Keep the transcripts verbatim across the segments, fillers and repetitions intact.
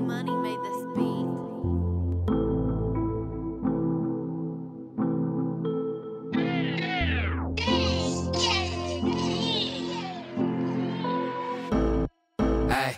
Money made this beat. Hey,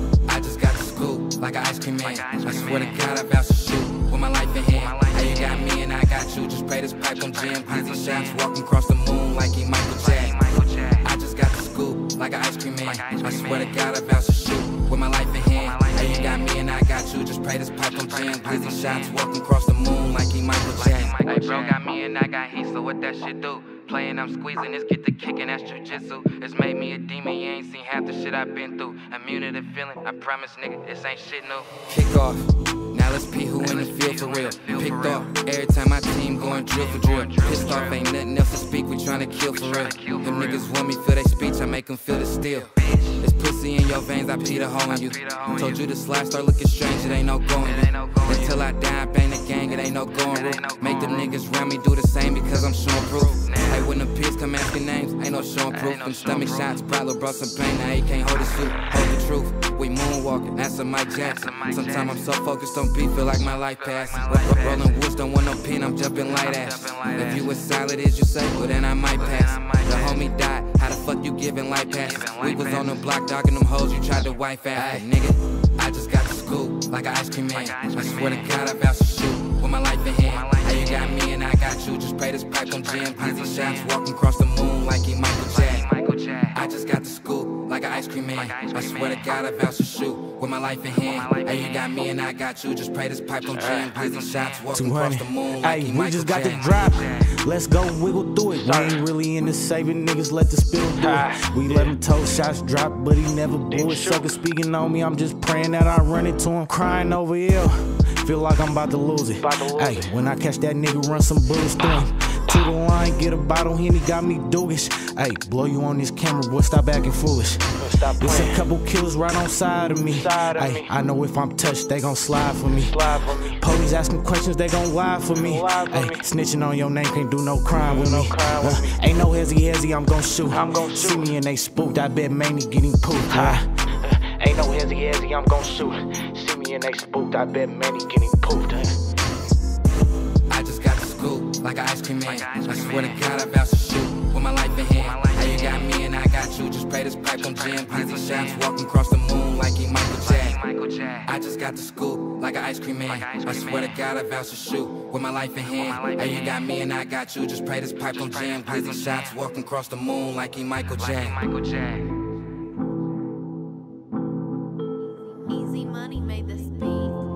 I just got the scoop like an ice cream man. I swear to God, I vow to shoot with my life in hand. Hey, you got me and I got you. Just pay this pipe on jam. Easy shots, walking across the moon like he Michael Jackson. I just got the scoop like an ice cream man. I swear to God, I vow to shoot with my life in hand. Hey, you got me and I got you. Just pay this pipe on jam. Easy shots, walking across the moon like he Michael Jackson. Hey, bro got me and I got heat, so what that shit do? Playing, I'm squeezing, this get the kicking, that's jujitsu. It's made me a demon, you ain't seen half the shit I've been through. Immune to the feeling, I promise, nigga, this ain't shit new. Kick off, now let's pee who in the field for real. Picked off, every time my team going drill for drill. Pissed off, ain't nothing else to speak, we tryna kill for real. Them niggas want me feel they speech, I make them feel the steel. It's pussy in your veins, I pee the hole in you. Told you the slide start looking strange, it ain't no going you. Until I die, I bang the gang, it ain't no going route. Make them niggas round me do the same because I'm showing proof. Hey, when the peers come asking names, ain't no showing proof. Them stomach shots, probably brought some pain, now he can't hold his suit. Hold the truth, we moonwalking, that's a Mike Jackson. Sometimes I'm so focused on beat, feel like my life passing. Rolling woods, don't want no pin, I'm jumping light ass. If you as solid as you say, well then I might pass. The homie died, how the fuck you giving life passes? We was on the block dogging them hoes, you tried to wife after. Nigga, I just got the scoop, like an ice cream man. I swear to God, I vow to shoot with my life in hand. Hey, you got me and I got you, just pay this pipe on jam. Easy shots, walking across the moon like he Michael Jackson. I just got the scoop, like an ice cream man. I swear to God, I vow to shoot with my life in hand. Hey, you got me and I got you, just pay this pipe on jam. Easy shots, walking across the moon like he Michael Jackson. Hey, we just got the drop. Let's go wiggle through it. We ain't really into saving niggas, let the spill do it. We let him toe shots drop, but he never blew it. Sucker speaking on me, I'm just praying that I run it to him. Crying over ill, feel like I'm about to lose it. Hey, when I catch that nigga, run some bullets through him. To the line, get a bottle, Henny got me doogish. Hey, blow you on this camera, boy, stop acting foolish. It's a couple killers right on side of me. Hey, I know if I'm touched, they gon' slide for me. Police asking questions, they gon' lie for me. Hey, snitching on your name can't do no crime with me. Uh, ain't no hezzy hezzy, I'm gon' shoot. See me and they spooked, I bet Manny getting pooped. Uh, ain't no hezzy hezzy, I'm gon' shoot. See me and they spooked, I bet Manny getting pooped. Uh. I just got the scoop, like an ice cream man. I swear to God, I vow to shoot with my life in hand. Hey, you got me and I got you, just pay this pipe on jam. Easy shots, walking across the moon like he Michael Jackson. I just got the scoop, like an ice cream man. I swear to God, I vow to shoot with my life in hand. Hey, you got me and I got you, just pay this pipe on jam. Easy shots, walking across the moon like he Michael Jackson. Easy Money made this beat.